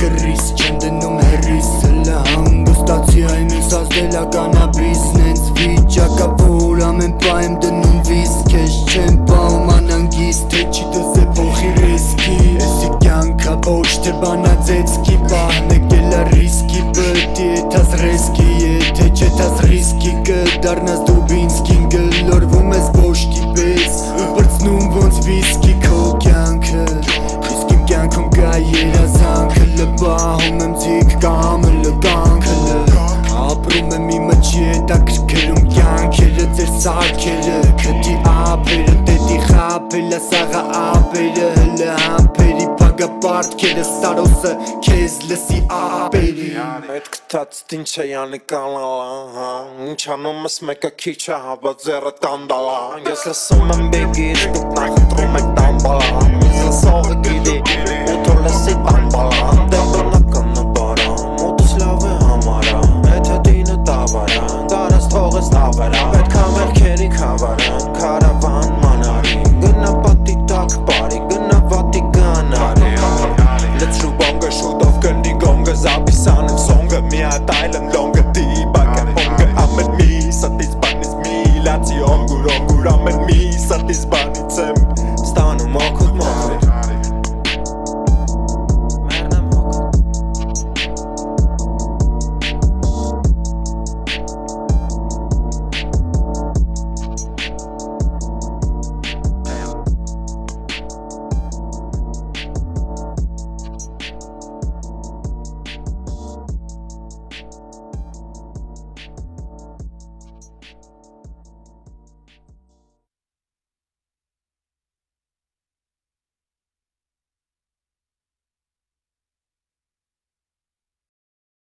կռիս չեմ դնում հեռիս հլը հանգստացի այն ես ազդել ա կանաբիս նենց վիճակա որ ամեն պա եմ դնում վիս քեզ չեմ պահում անանգիստ թե չի դզե փոխի ռիսկի Էսի կյանքա ոչ թե բանաձեցքի պահն եկել ա ռիսկի բտի եթաս ռեսկի եթե չեթաս ռիսկի կդառնաս դուբինսկին գլորվում ես բոշկի պես ու բրցնում ոնց վիսկի քո կյանքը իսկ իմ կյանքում կա երազանքը լպահում եմ ձիգ կամ լկանքը ապրում եմ իմը չի հետաքրքրում կյանքերը ձեր սարքերը քթի ափերը դետի խապելա սաղա ափերը հլը համբերի պագապարտքերը սարոսը քեզ լսի ափերի Այդ կթացտ ինչ է յանի կանալա Ինչ անում ես մեկը քիչ է հավա ձերը տանդալա Ես լսում եմ բեգիր դուք նախտրում եք տամբալա Ես լսողը գիդի ու թոր լսի տամբալա Դե բնական նբարա մոտս լավ է համարա Այդ հետինը տավարա Դարս թողես տավարա Պետք է մեղքերի քավարան Կարավան մանարի Գնա պատի տակ բարի Գնա վատի գանարի Լծրու բոնգը շուտով կլնի գոնգը Զապիսան եմ սոնգը մի հատ այլն լոնգը Դիբակ եմ հոնգը ամեն մի Սատիս բանիս մի լացի ոնգուր ամեն մի Սատիս բան